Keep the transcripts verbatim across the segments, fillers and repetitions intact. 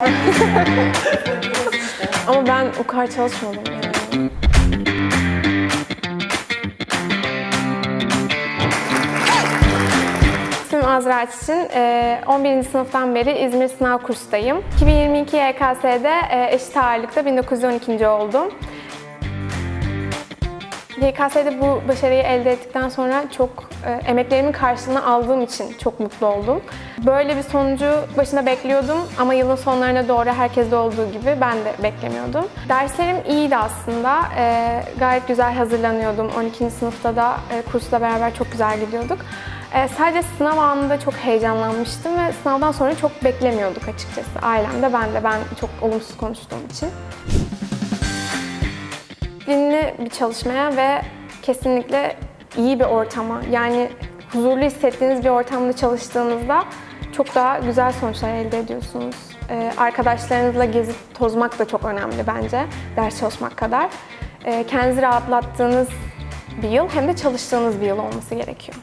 Ama ben o kadar çalışmadım yani. İsmim Azra Çiçin. on birinci sınıftan beri İzmir sınav kursundayım. iki bin yirmi iki Y K S'de eşit ağırlıkta bin dokuz yüz on ikinci oldum. Y K S'de bu başarıyı elde ettikten sonra çok e, emeklerimin karşılığını aldığım için çok mutlu oldum. Böyle bir sonucu başında bekliyordum ama yılın sonlarına doğru herkeste olduğu gibi ben de beklemiyordum. Derslerim iyiydi aslında. E, gayet güzel hazırlanıyordum. on ikinci sınıfta da e, kursla beraber çok güzel gidiyorduk. E, sadece sınav anında çok heyecanlanmıştım ve sınavdan sonra çok beklemiyorduk açıkçası. Ailemde, ben de, ben çok olumsuz konuştuğum için. Disiplinli bir çalışmaya ve kesinlikle iyi bir ortama, yani huzurlu hissettiğiniz bir ortamda çalıştığınızda çok daha güzel sonuçlar elde ediyorsunuz. Ee, arkadaşlarınızla gezip tozmak da çok önemli bence, ders çalışmak kadar. Ee, kendinizi rahatlattığınız bir yıl hem de çalıştığınız bir yıl olması gerekiyor.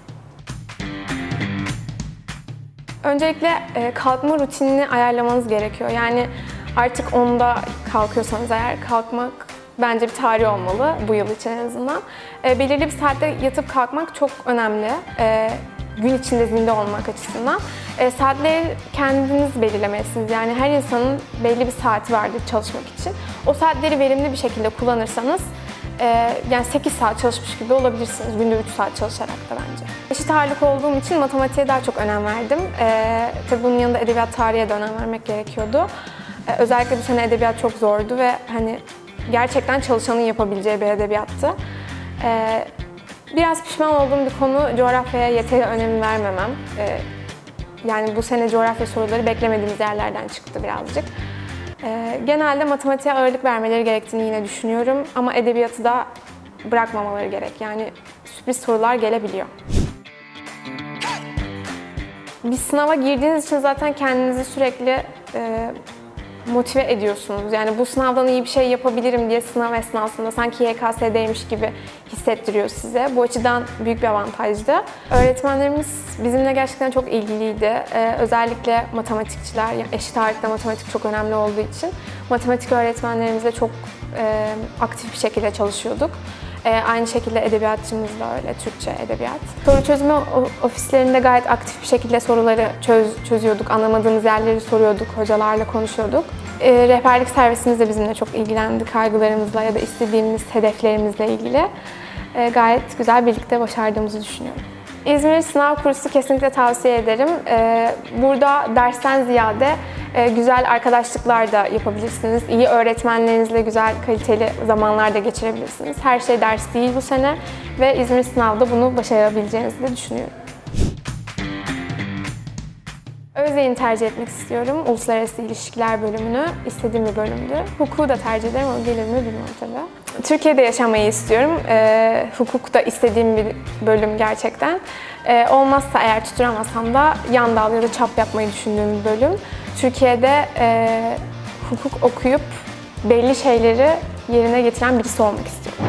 Öncelikle e, kalkma rutinini ayarlamanız gerekiyor. Yani artık onda kalkıyorsanız eğer, kalkmak bence bir tarih olmalı bu yıl için en azından. E, belirli bir saatte yatıp kalkmak çok önemli. E, gün içinde zinde olmak açısından. E, saatleri kendiniz belirlemelisiniz. Yani her insanın belli bir saati vardır çalışmak için. O saatleri verimli bir şekilde kullanırsanız e, yani sekiz saat çalışmış gibi olabilirsiniz. Günde üç saat çalışarak da bence. Eşit ağırlık olduğum için matematiğe daha çok önem verdim. E, tabii bunun yanında edebiyat, tarihe de önem vermek gerekiyordu. E, özellikle bu sene edebiyat çok zordu ve hani gerçekten çalışanın yapabileceği bir edebiyattı. Ee, biraz pişman olduğum bir konu coğrafyaya yeteri önem vermemem. Ee, yani bu sene coğrafya soruları beklemediğimiz yerlerden çıktı birazcık. Ee, genelde matematiğe ağırlık vermeleri gerektiğini yine düşünüyorum ama edebiyatı da bırakmamaları gerek. Yani sürpriz sorular gelebiliyor. Bir sınava girdiğiniz için zaten kendinizi sürekli e, motive ediyorsunuz. Yani bu sınavdan iyi bir şey yapabilirim diye sınav esnasında sanki Y K S'deymiş gibi hissettiriyor size. Bu açıdan büyük bir avantajdı. Öğretmenlerimiz bizimle gerçekten çok ilgiliydi. Ee, özellikle matematikçiler, yani eşit ağırlıkta matematik çok önemli olduğu için matematik öğretmenlerimizle çok e, aktif bir şekilde çalışıyorduk. E, aynı şekilde edebiyatçımız da öyle, Türkçe edebiyat. Soru çözümü ofislerinde gayet aktif bir şekilde soruları çöz, çözüyorduk, anlamadığımız yerleri soruyorduk, hocalarla konuşuyorduk. E, rehberlik servisimiz de bizimle çok ilgilendi, kaygılarımızla ya da istediğimiz hedeflerimizle ilgili. E, gayet güzel birlikte başardığımızı düşünüyorum. İzmir Sınav Kursu kesinlikle tavsiye ederim. E, burada dersten ziyade e, güzel arkadaşlıklar da yapabilirsiniz. İyi öğretmenlerinizle güzel, kaliteli zamanlar da geçirebilirsiniz. Her şey ders değil bu sene ve İzmir Sınav'da bunu başarabileceğinizi de düşünüyorum. Özyeğini tercih etmek istiyorum. Uluslararası İlişkiler bölümünü. İstediğim bir bölümdü. Hukuku da tercih ederim ama gelir mi bilmiyorum tabii. Türkiye'de yaşamayı istiyorum. E, hukuk da istediğim bir bölüm gerçekten. E, olmazsa eğer tutturamazsam da yan dal ya da çap yapmayı düşündüğüm bir bölüm. Türkiye'de e, hukuk okuyup belli şeyleri yerine getiren birisi olmak istiyorum.